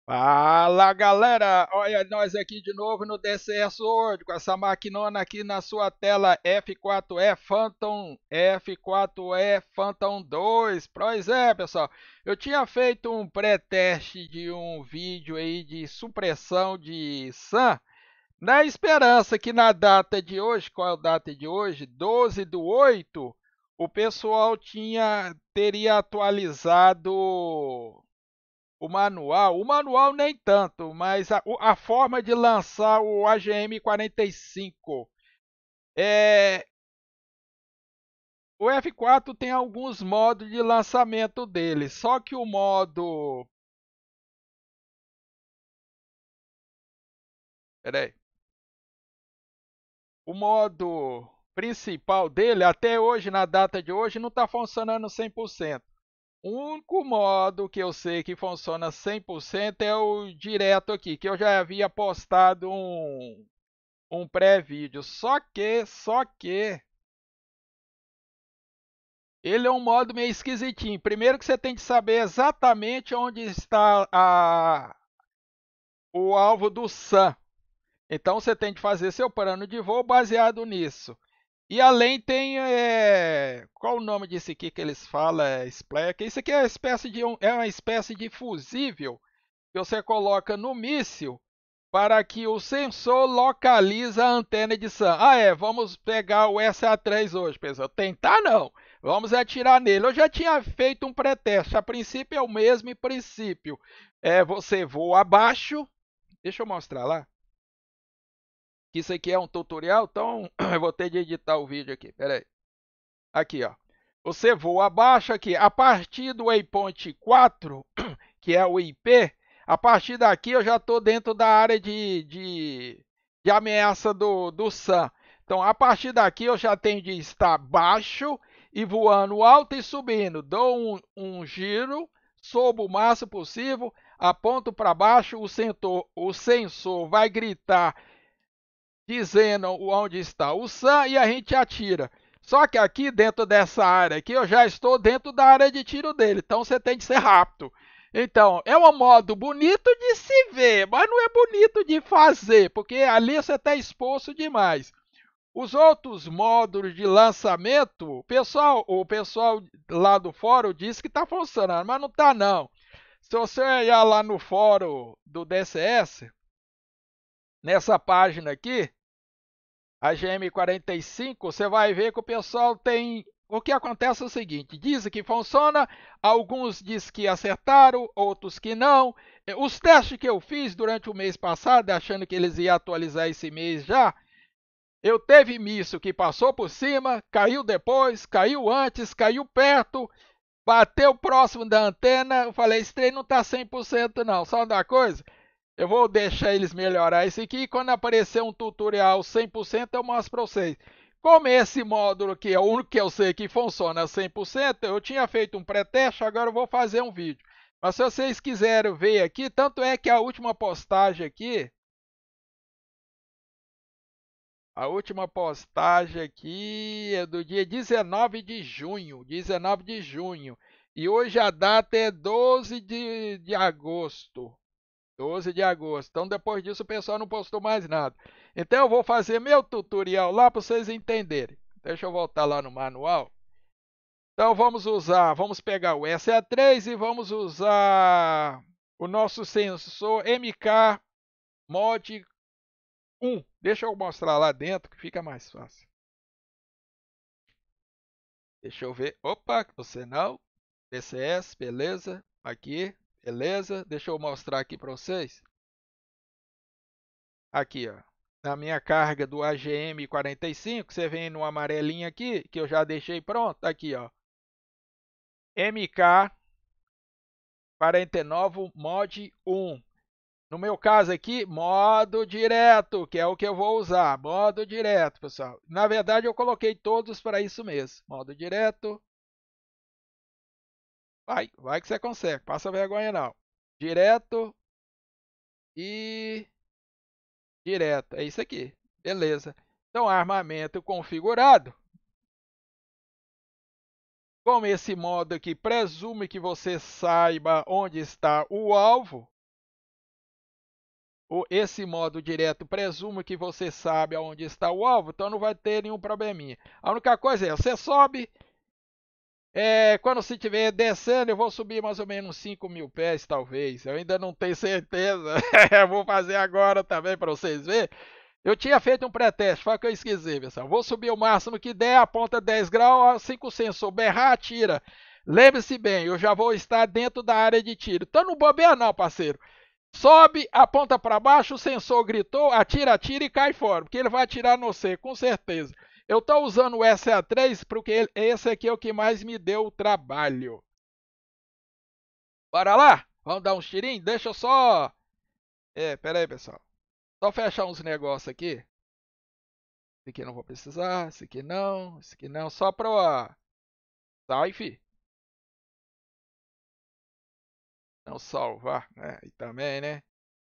Fala galera, olha nós aqui de novo no DCS World com essa maquinona aqui na sua tela F4E Phantom 2. Pois é, pessoal, eu tinha feito um pré-teste de um vídeo aí de supressão de SAM, na esperança que na data de hoje, qual é a data de hoje? 12/8, o pessoal teria atualizado o manual nem tanto, mas a forma de lançar o AGM 45. É, o F4 tem alguns modos de lançamento dele, só que peraí, o modo principal dele, até hoje, na data de hoje, não está funcionando 100%. O único modo que eu sei que funciona 100% é o direto aqui, que eu já havia postado um pré-vídeo. Só que ele é um modo meio esquisitinho. Primeiro que você tem que saber exatamente onde está o alvo do SAM. Então você tem que fazer seu plano de voo baseado nisso. E além tem, qual o nome disso aqui que eles falam? Splack. Isso aqui é uma espécie de fusível que você coloca no míssil para que o sensor localize a antena de SAM. Vamos pegar o SA-3 hoje, pessoal. Tentar não, vamos atirar nele. Eu já tinha feito um pré-teste, a princípio é o mesmo princípio. Você voa abaixo, deixa eu mostrar lá, que isso aqui é um tutorial, então eu vou ter de editar o vídeo aqui, peraí. Aqui, ó. Você voa abaixo aqui, a partir do waypoint 4, que é o IP, a partir daqui eu já estou dentro da área de ameaça do SAM. Então, a partir daqui eu já tenho de estar baixo e voando alto e subindo. Dou um giro, sobo o máximo possível, aponto para baixo, o sensor vai gritar dizendo onde está o SAM e a gente atira. Só que aqui dentro dessa área aqui, eu já estou dentro da área de tiro dele, então você tem que ser rápido. Então, é um modo bonito de se ver, mas não é bonito de fazer, porque ali você está exposto demais. Os outros módulos de lançamento, o pessoal lá do fórum disse que está funcionando, mas não está não. Se você olhar lá no fórum do DCS, nessa página aqui, a GM45, você vai ver que o pessoal tem. O que acontece é o seguinte: dizem que funciona, alguns dizem que acertaram, outros que não. Os testes que eu fiz durante o mês passado, achando que eles iam atualizar esse mês já, eu teve míssil que passou por cima, caiu depois, caiu antes, caiu perto, bateu próximo da antena. Eu falei: esse trem não está 100% não. Só uma coisa, eu vou deixar eles melhorar isso aqui e quando aparecer um tutorial 100% eu mostro para vocês. Como esse módulo aqui é o único que eu sei que funciona 100%, eu tinha feito um pré-teste, agora eu vou fazer um vídeo. Mas se vocês quiserem ver aqui, tanto é que a última postagem aqui é do dia 19 de junho, 19 de junho. E hoje a data é 12 de agosto. 12 de agosto. Então, depois disso, o pessoal não postou mais nada. Então, eu vou fazer meu tutorial lá para vocês entenderem. Deixa eu voltar lá no manual. Então, vamos pegar o SA3 e vamos usar o nosso sensor MK Mod 1. Deixa eu mostrar lá dentro que fica mais fácil. Deixa eu ver. Opa, você não. PCS, beleza. Aqui, beleza. Deixa eu mostrar aqui para vocês. Aqui, ó. Na minha carga do AGM 45, você vem no amarelinho aqui, que eu já deixei pronto. Aqui, ó. MK 49 Mod 1. No meu caso aqui, modo direto, que é o que eu vou usar. Modo direto, pessoal. Na verdade, eu coloquei todos para isso mesmo. Modo direto. Vai que você consegue. Passa vergonha não. Direto e direto. É isso aqui. Beleza. Então, armamento configurado. Como esse modo aqui presume que você saiba onde está o alvo, esse modo direto presumo que você sabe aonde está o alvo, então não vai ter nenhum probleminha. A única coisa é, você sobe, quando você estiver descendo, eu vou subir mais ou menos 5.000 pés, talvez. Eu ainda não tenho certeza. Vou fazer agora também para vocês verem. Eu tinha feito um pré-teste, foi o que eu esqueci, pessoal. Vou subir o máximo que der, aponta 10 graus, assim que o sensor berrar, atira. Lembre-se bem, eu já vou estar dentro da área de tiro. Então não bobeia não, parceiro. Sobe, aponta para baixo, o sensor gritou, atira, atira e cai fora, porque ele vai atirar no você, com certeza. Eu estou usando o SA3 porque esse aqui é o que mais me deu trabalho. Bora lá? Vamos dar uns tirinhos? Deixa eu só... pera aí, pessoal. Só fechar uns negócios aqui. Esse aqui não vou precisar, esse aqui não, só para... Sai, fi. Não salvar, né? E também, né?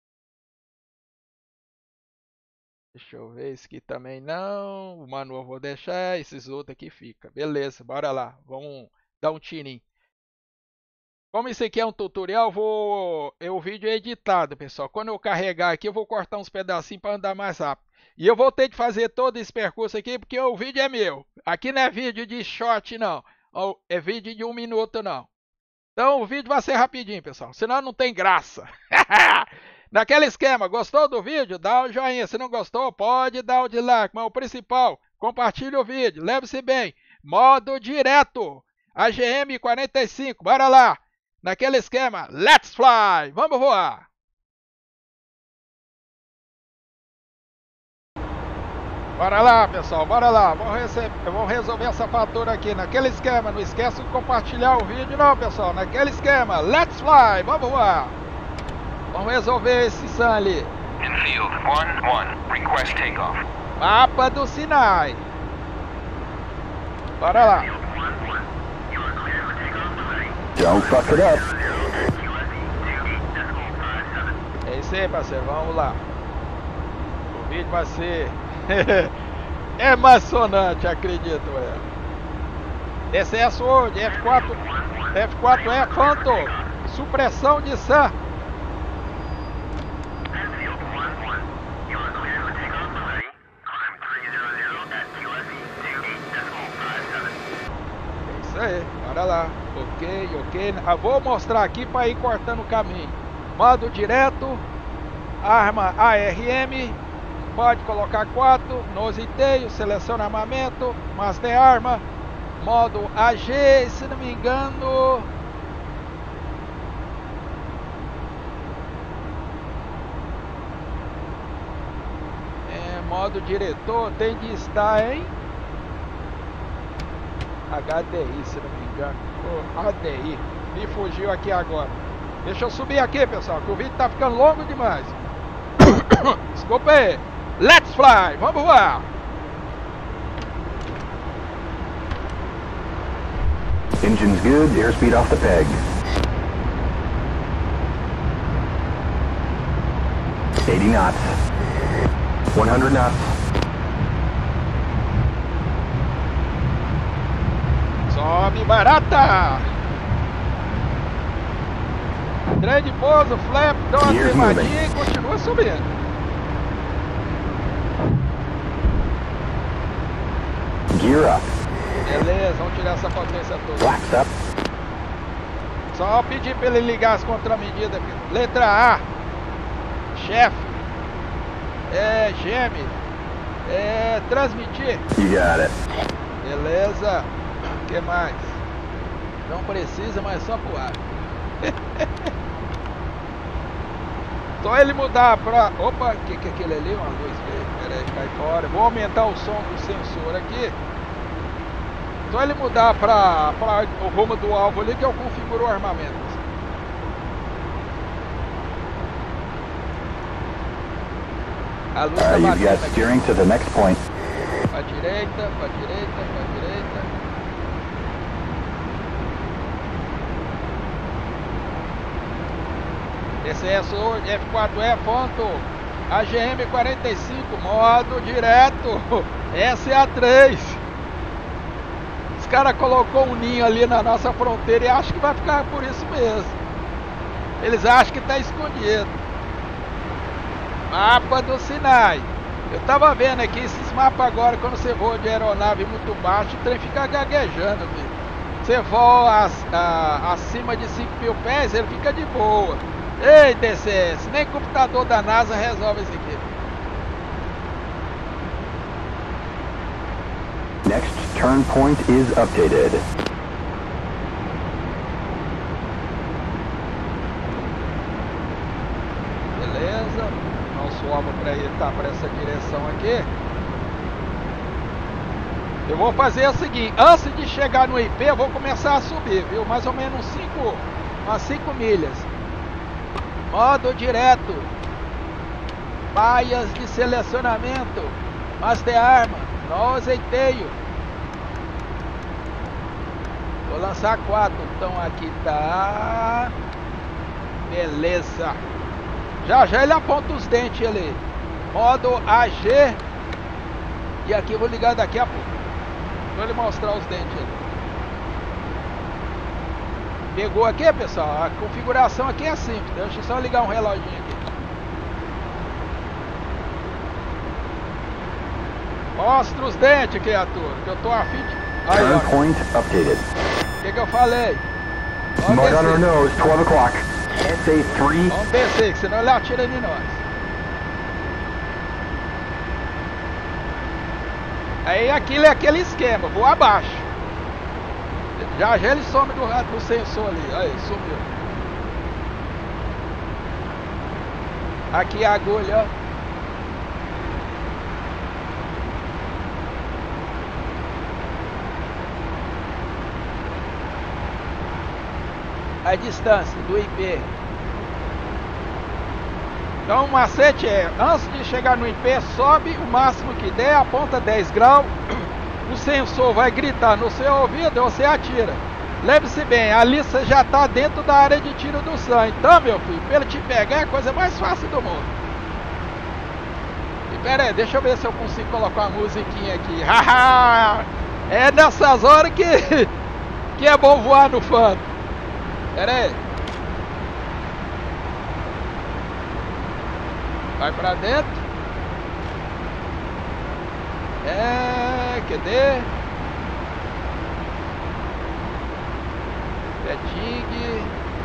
Deixa eu ver, esse aqui também não. O manual eu vou deixar, esses outros aqui fica. Beleza, bora lá. Vamos dar um tirinho. Como isso aqui é um tutorial, o vídeo é editado, pessoal. Quando eu carregar aqui, eu vou cortar uns pedacinhos para andar mais rápido. E eu vou ter de fazer todo esse percurso aqui, porque o vídeo é meu. Aqui não é vídeo de short, não. É vídeo de 1 minuto, não. Então o vídeo vai ser rapidinho, pessoal. Senão não tem graça. Naquele esquema, gostou do vídeo? Dá o joinha. Se não gostou, pode dar o dislike. Mas o principal, compartilhe o vídeo. Leve-se bem. Modo direto. AGM 45. Bora lá. Naquele esquema, let's fly! Vamos voar! Bora lá, pessoal, bora lá. Vamos resolver essa fatura aqui naquele esquema. Não esqueça de compartilhar o vídeo, não, pessoal. Naquele esquema, let's fly! Vamos voar! Vamos resolver esse Sun ali. Infield 1-1, request takeoff. Mapa do Sinai. Bora lá. Don't fuck it up. É isso aí, parceiro. Vamos lá. O vídeo vai ser emocionante, acredito. DCS World, F4E Phantom. Supressão de Sun. É isso aí. Bora lá. Ok. Vou mostrar aqui para ir cortando o caminho. Modo direto, arma ARM, pode colocar 4, noseiteio, seleciona armamento, master arma, modo AG, se não me engano. Modo diretor tem de estar em HDI, se não me engano. ADI, me fugiu aqui agora. Deixa eu subir aqui, pessoal, que o vídeo tá ficando longo demais. Desculpa aí. Let's fly, vamos voar. Engine's good, airspeed off the peg. 80 knots. 100 knots. Sobe barata! Trem de pouso, flap, dá uma queimadinha e continua subindo. Gear up. Beleza, vamos tirar essa potência toda. Flaps up. Só pedir para ele ligar as contramedidas. Letra A. Chefe. Geme. Transmitir. You got it. Beleza. O que mais? Não precisa, mas só pro ar. Só ele mudar pra... Opa, que é aquele ali? Uma luz verde. Pera aí, cai fora. Vou aumentar o som do sensor aqui. Só ele mudar para o rumo do alvo ali que eu configuro o armamento. A luz tá You've got batendo steering to the next point. Pra direita, pra direita, pra direita. DCS World, F4E Phantom, AGM 45, modo direto, SA3. Os caras colocou um ninho ali na nossa fronteira e acham que vai ficar por isso mesmo. Eles acham que está escondido. Mapa do Sinai. Eu tava vendo aqui esses mapas agora, quando você voa de aeronave muito baixo, o trem fica gaguejando, filho. Você voa acima de 5.000 pés, ele fica de boa. Ei, DCS, nem computador da NASA resolve isso aqui. Next turn point is updated. Beleza. Nosso alvo para ele tá para essa direção aqui. Eu vou fazer o seguinte, antes de chegar no IP, eu vou começar a subir, viu? Mais ou menos umas 5 milhas. Modo direto. Baias de selecionamento. Master arma. Nose e tail. Vou lançar 4. Então aqui tá. Beleza. Já ele aponta os dentes ali. Modo AG. E aqui eu vou ligar daqui a pouco. Vou lhe mostrar os dentes ali. Pegou aqui, pessoal? A configuração aqui é simples. Deixa eu só ligar um reloginho aqui. Mostra os dentes, criatura, que eu tô afim de... Aí, Turn ó. point updated. O que eu falei? Mud on our nose, 12 o'clock. SA3. Vamos descer, que senão ele atira em nós. Aí aquilo é aquele esquema, vou abaixo. Já ele some do sensor ali. Aí, sumiu. Aqui a agulha, ó. A distância do IP. Então o macete é, antes de chegar no IP, sobe o máximo que der, aponta 10 graus, o sensor vai gritar no seu ouvido e você atira. Lembre-se bem, ali você já está dentro da área de tiro do SAM. Então, meu filho, para ele te pegar é a coisa mais fácil do mundo. E pera aí, deixa eu ver se eu consigo colocar uma musiquinha aqui. Haha! É nessas horas que é bom voar no Phantom. Pera aí. Vai pra dentro. Cadê? Petting.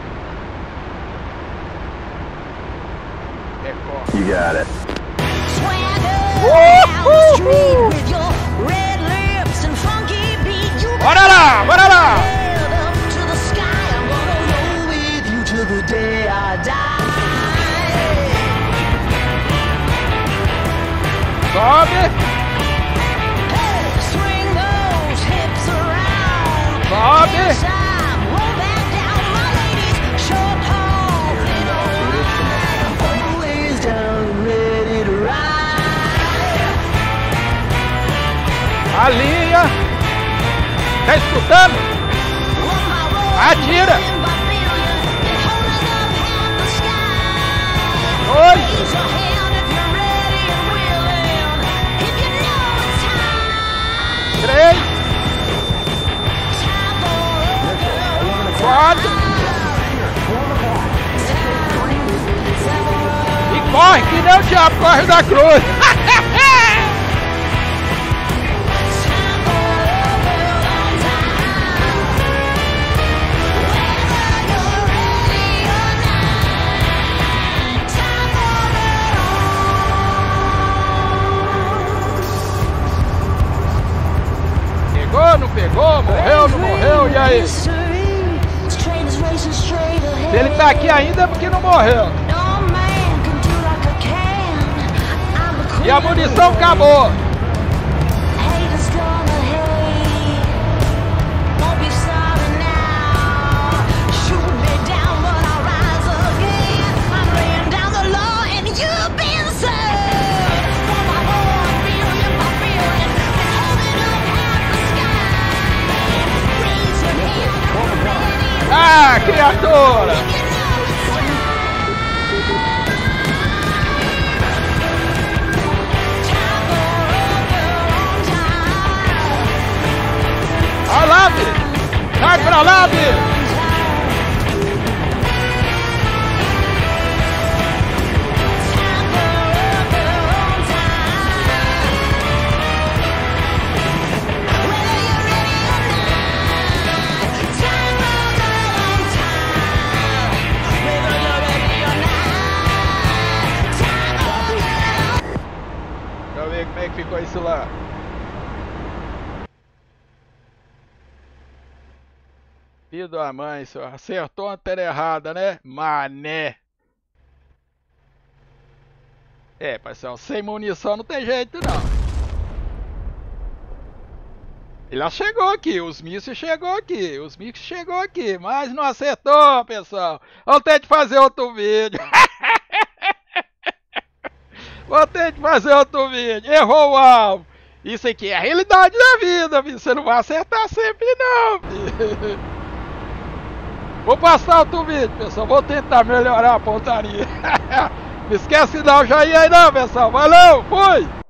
Record. You got it. Bora lá, bora lá! Sobe! Sobe! A linha! Tá escutando? Atira! 2! 3! 4! E corre que nem o diabo corre da cruz! Pegou, não pegou, morreu, não morreu, e aí? Se ele tá aqui ainda é porque não morreu. E a munição acabou. Ah, criatura! Olha lá, filho! Sai pra lá, filho! míssil lá. Filho da mãe, senhor. Acertou a antena errada, né? Mané. É, parceiro, sem munição não tem jeito, não. Ele já chegou aqui, os mísseis chegou aqui, mas não acertou, pessoal. Vou ter de fazer outro vídeo. Vou ter de fazer outro vídeo. Errou o alvo. Isso aqui é a realidade da vida, filho. Você não vai acertar sempre, não, filho. Vou passar outro vídeo, pessoal. Vou tentar melhorar a pontaria. Não esquece de dar o joinha aí, não, pessoal. Valeu, fui!